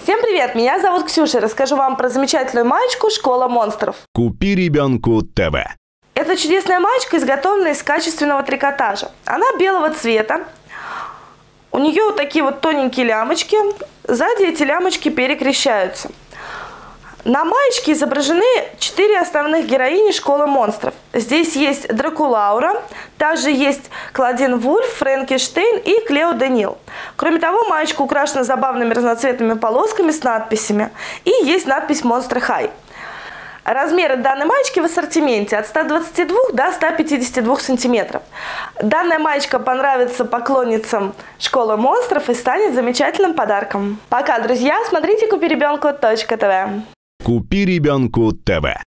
Всем привет, меня зовут Ксюша. Расскажу вам про замечательную маечку «Школа монстров». Купи ребенку ТВ. Это чудесная маечка, изготовленная из качественного трикотажа. Она белого цвета. У нее вот такие вот тоненькие лямочки. Сзади эти лямочки перекрещаются. На маечке изображены 4 основных героини «Школы монстров». Здесь есть Дракулаура, также есть Клодин Вульф, Франкенштейн и Клео Денил. Кроме того, маечка украшена забавными разноцветными полосками с надписями. И есть надпись «Монстры Хай». Размеры данной маечки в ассортименте от 122 до 152 сантиметров. Данная маечка понравится поклонницам «Школы монстров» и станет замечательным подарком. Пока, друзья! Смотрите купиребенку.тв. Купи ребенку ТВ.